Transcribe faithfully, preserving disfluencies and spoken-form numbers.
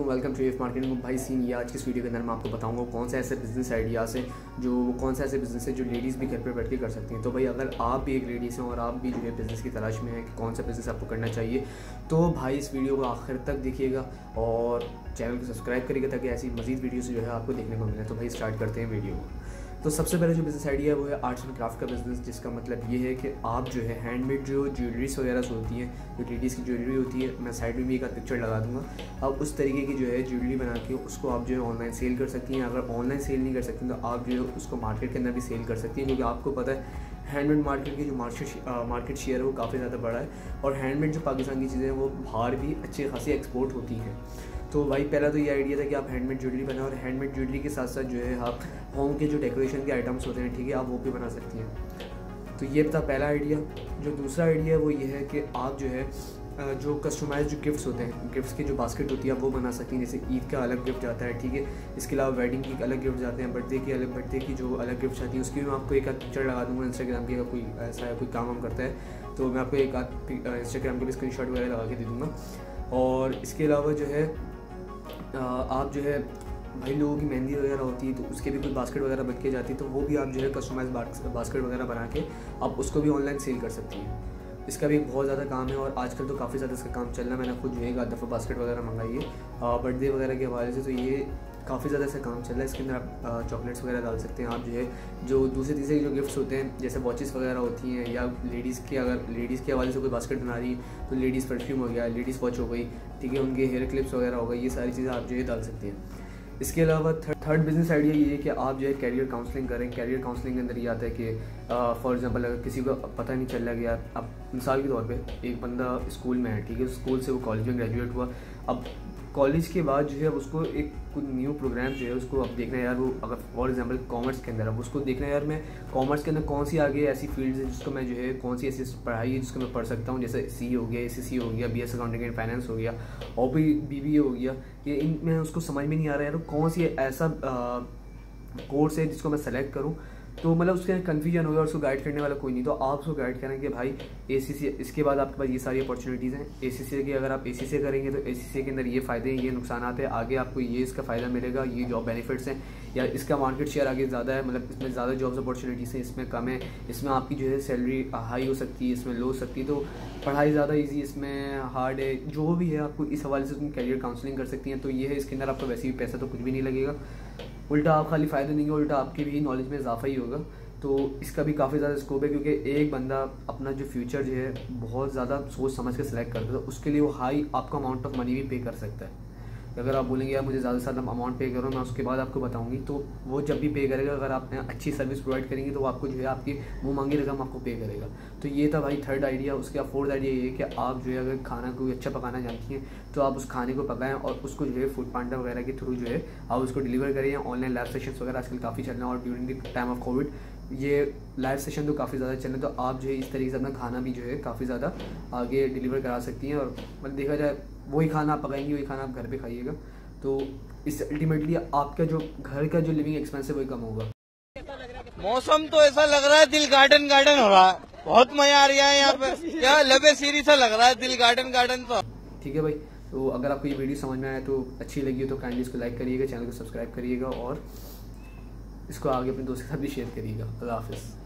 Welcome to F marketing भाई सीन। ये आज की इस वीडियो के अंदर मैं आपको बताऊंगा कौन से ऐसे बिजनेस आइडियाज़ हैं जो कौन से ऐसे बिजनेस है जो लेडीज़ भी घर पर बैठ के कर सकती हैं। तो भाई अगर आप भी एक लेडीज़ हैं और आप भी जो है बिज़नेस की तलाश में हैं कि कौन सा बिज़नेस आपको करना चाहिए, तो भाई इस वीडियो को आखिर तक देखिएगा और चैनल को सब्सक्राइब करिएगा ताकि ऐसी मजीद वीडियोस जो है आपको देखने को मिले। तो भाई स्टार्ट करते हैं वीडियो को। तो सबसे पहले जो बिज़नेस आइडिया है वो है आर्ट्स एंड क्राफ्ट का बिज़नेस, जिसका मतलब ये है कि आप जो है हैंडमेड जो ज्वेलरीज वगैरह होती हैं, जो लेडीज़ की ज्वेलरी होती है, मैं साइड में भी एक पिक्चर लगा दूंगा, आप उस तरीके की जो है ज्वेलरी बना के उसको आप जो है ऑनलाइन सेल कर सकती हैं। अगर ऑनलाइन सेल नहीं कर सकती तो आप जो है उसको मार्केट के अंदर भी सेल कर सकती हैं, क्योंकि आपको पता है हैंडमेड मार्केट की जो मार्केट मार्केट शेयर है वो काफ़ी ज़्यादा बड़ा है और हैंडमेड जो पाकिस्तान की चीज़ें हैं वो बाहर भी अच्छी खासी एक्सपोर्ट होती हैं। तो भाई पहला तो ये आइडिया था कि आप हैंडमेड ज्वेलरी बनाएं और हैंडमेड ज्वेलरी के साथ साथ जो है आप होम के जो डेकोरेशन के आइटम्स होते हैं, ठीक है, आप वो भी बना सकती हैं। तो ये था पहला आइडिया। जो दूसरा आइडिया है वो ये है कि आप जो है जो कस्टमाइज जो गिफ्ट्स होते हैं, गिफ्ट्स की जो बास्केट होती है आप वो बना सकती हैं। जैसे ईद का अलग गिफ्ट आता है, ठीक है, इसके अलावा वेडिंग की अलग गिफ्ट आते हैं, बर्थडे की अलग बर्थडे की जो अलग गिफ्ट्स आती हैं उसकी मैं आपको एक आध पिक्चर लगा दूँगा इंस्टाग्राम की। अगर कोई ऐसा है कोई काम हम करता है तो मैं आपको एक आध इंस्टाग्राम के भी स्क्रीन शॉट वगैरह लगा के दे दूँगा। और इसके अलावा जो है आप जो है भाई लोगों की मेहंदी वगैरह होती है तो उसके भी कुछ बास्केट वगैरह बन के जाती है, तो वो भी आप जो है कस्टमाइज बास्केट वगैरह बना के आप उसको भी ऑनलाइन सेल कर सकती हैं। इसका भी एक बहुत ज़्यादा काम है और आजकल तो काफ़ी ज़्यादा इसका काम चल रहा है। मैंने खुद जो है एक आध दफ़ा बास्केट वगैरह मंगाई है बर्थडे वगैरह के हवाले से, तो ये काफ़ी ज़्यादा इसका काम चल रहा है। इसके अंदर आप चॉकलेट्स वगैरह डाल सकते हैं। आप जो है जो दूसरे तीसरे जो गिफ्ट्स होते हैं जैसे वॉचेस वगैरह होती हैं, या लेडीज़ के अगर लेडीज़ के हवाले से कोई बास्केट बना रही है तो लेडीज़ परफ्यूम हो गया, लेडीज़ वॉच हो गई, ठीक है, उनके हेयर क्लिप्स वगैरह हो गई, ये सारी चीज़ें आप जो है डाल सकते हैं। इसके अलावा थर्ड बिजनेस आइडिया ये है कि आप जो है कैरियर काउंसलिंग करें। कैरियर काउंसलिंग के अंदर ये आता है कि फॉर एग्जांपल अगर किसी को पता नहीं चल रहा कि यार, अब मिसाल के तौर पे एक बंदा स्कूल में है, ठीक है, स्कूल से वो कॉलेज में ग्रेजुएट हुआ, अब कॉलेज के बाद जो है उसको एक कुछ न्यू प्रोग्राम जो है उसको अब देखना है यार, वो अगर फॉर एग्जांपल कॉमर्स के अंदर अब उसको देखना है यार मैं कॉमर्स के अंदर कौन सी आगे ऐसी फील्ड है जिसको मैं जो है कौन सी ऐसी पढ़ाई है जिसको मैं पढ़ सकता हूँ, जैसे सी हो गया, ए सी सी हो गया, B S accounting and finance हो गया, और भी बी बी ए हो गया, ये इनमें उसको समझ में नहीं आ रहा है यार कौन सी ऐसा कोर्स है जिसको मैं सेलेक्ट करूँ। तो मतलब उसके कन्फ्यूजन हो गया और उसको गाइड करने वाला कोई नहीं, तो आप उसको गाइड करें कि भाई ए सी सी, इसके बाद आपके पास ये सारी अपॉर्चुनिटीज़ हैं। ए सी सी की अगर आप ए सी सी करेंगे तो ए सी सी के अंदर ये फ़ायदे हैं, ये नुकसान हैं, आगे आपको ये इसका फ़ायदा मिलेगा, ये जॉब बेनिफिट्स हैं, या इसका मार्केट शेयर आगे ज़्यादा है, मतलब इसमें ज़्यादा जॉब्स अपॉर्चुनिटीज़ हैं, इसमें कम है, इसमें आपकी जो है सैलरी हाई हो सकती है, इसमें लो हो सकती है, तो पढ़ाई ज़्यादा ईजी, इसमें हार्ड है, जो भी है आपको इस हवाले से तुम कैरियर काउंसलिंग कर सकती हैं। तो ये है, इसके अंदर आपको वैसे भी पैसा तो कुछ भी नहीं लगेगा, उल्टा आप खाली फ़ायदा देंगे, उल्टा आपकी भी नॉलेज में इजाफा ही होगा। तो इसका भी काफ़ी ज़्यादा स्कोप है, क्योंकि एक बंदा अपना जो फ्यूचर जो है बहुत ज़्यादा सोच समझ के सिलेक्ट करता है, तो उसके लिए वो हाई आपका अमाउंट ऑफ मनी भी पे कर सकता है। अगर आप बोलेंगे यार मुझे ज़्यादा से ज़्यादा अमाउंट पे करो, मैं उसके बाद आपको बताऊंगी, तो वो जब भी पे करेगा, अगर आप अच्छी सर्विस प्रोवाइड करेंगे तो वो आपको जो है आपकी मुँह मांगी रकम आपको पे करेगा। तो ये था भाई थर्ड आइडिया। उसके बाद फोर्थ आइडिया ये है कि आप जो है अगर खाना कोई अच्छा पकाना जानती हैं तो आप उस खाने को पकाएं और उसको जो है फूड पांडा वगैरह के थ्रू जो है आप उसको डिलीवर करें। ऑनलाइन लाइव सेशंस वगैरह आजकल काफ़ी चल रहे हैं और during the time of Covid ये लाइव सेशन तो काफ़ी ज़्यादा चल रहे हैं, तो आप जो है इस तरीके से अपना खाना भी जो है काफ़ी ज़्यादा आगे डिलीवर करा सकती हैं। और मतलब देखा जाए वही खाना आप पकाएंगी, वही खाना आप घर पे खाइएगा, तो इससे अल्टीमेटली आपका जो घर का जो लिविंग एक्सपेंस है वही कम होगा। मौसम तो ऐसा लग रहा है दिल गार्डन गार्डन हो रहा है, बहुत मजा आ रहा है यहाँ पे, क्या लबे सीरी सा लग रहा है दिल गार्डन गार्डन। तो ठीक है भाई, तो अगर आपको ये वीडियो समझ में आया तो अच्छी लगी हो तो काइंडली इसको लाइक करिएगा, चैनल को सब्सक्राइब करिएगा और इसको आगे अपने दोस्त के साथ भी शेयर करिएगा। अल्लाह हाफिज़।